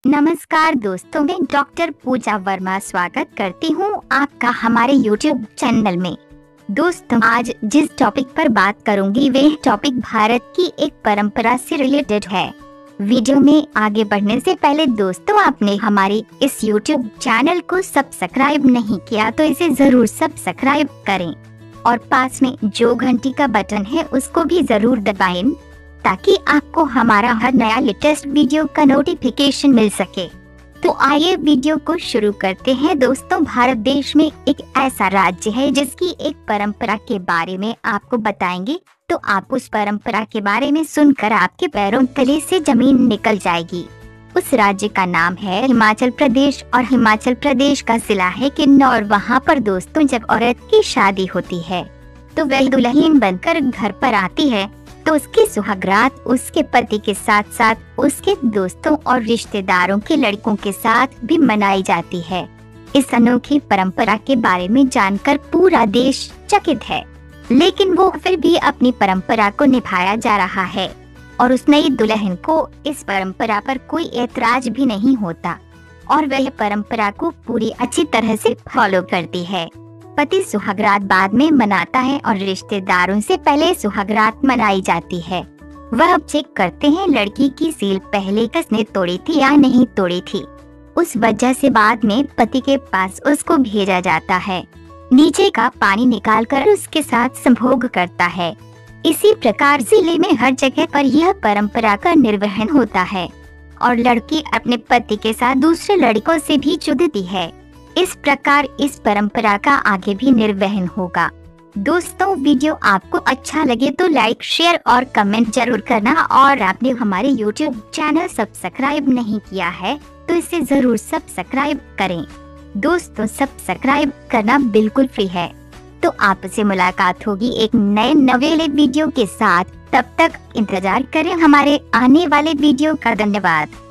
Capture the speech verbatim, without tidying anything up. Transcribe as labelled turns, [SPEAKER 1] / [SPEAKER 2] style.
[SPEAKER 1] नमस्कार दोस्तों, मैं डॉक्टर पूजा वर्मा स्वागत करती हूँ आपका हमारे यूट्यूब चैनल में। दोस्तों, आज जिस टॉपिक पर बात करूंगी वह टॉपिक भारत की एक परंपरा से रिलेटेड है। वीडियो में आगे बढ़ने से पहले दोस्तों, आपने हमारे इस यूट्यूब चैनल को सब्सक्राइब नहीं किया तो इसे जरूर सब्सक्राइब करें और पास में जो घंटी का बटन है उसको भी जरूर दबाएं ताकि आपको हमारा हर नया लेटेस्ट वीडियो का नोटिफिकेशन मिल सके। तो आइए वीडियो को शुरू करते हैं। दोस्तों, भारत देश में एक ऐसा राज्य है जिसकी एक परंपरा के बारे में आपको बताएंगे, तो आप उस परंपरा के बारे में सुनकर आपके पैरों तले से जमीन निकल जाएगी। उस राज्य का नाम है हिमाचल प्रदेश और हिमाचल प्रदेश का जिला है किन्नौर। वहाँ पर दोस्तों, जब औरत की शादी होती है तो वह दुल्हन बनकर घर पर आती है तो उसकी सुहागरात उसके पति के साथ साथ उसके दोस्तों और रिश्तेदारों के लड़कों के साथ भी मनाई जाती है। इस अनोखी परंपरा के बारे में जानकर पूरा देश चकित है, लेकिन वो फिर भी अपनी परंपरा को निभाया जा रहा है और उस नई दुल्हन को इस परंपरा पर कोई ऐतराज भी नहीं होता और वह परंपरा को पूरी अच्छी तरह से फॉलो करती है। पति सुहागरात बाद में मनाता है और रिश्तेदारों से पहले सुहागरात मनाई जाती है। वह अब चेक करते हैं लड़की की सील पहले किसने तोड़ी थी या नहीं तोड़ी थी। उस वजह से बाद में पति के पास उसको भेजा जाता है। नीचे का पानी निकालकर उसके साथ संभोग करता है। इसी प्रकार जिले में हर जगह पर यह परंपरा का निर्वहन होता है और लड़की अपने पति के साथ दूसरे लड़कों से भी जुड़ती है। इस प्रकार इस परंपरा का आगे भी निर्वहन होगा। दोस्तों, वीडियो आपको अच्छा लगे तो लाइक, शेयर और कमेंट जरूर करना और आपने हमारे यूट्यूब चैनल सब्सक्राइब नहीं किया है तो इसे जरूर सब्सक्राइब करें। दोस्तों, सब्सक्राइब करना बिल्कुल फ्री है। तो आपसे मुलाकात होगी एक नए नवेले वीडियो के साथ। तब तक इंतजार करें हमारे आने वाले वीडियो का। धन्यवाद।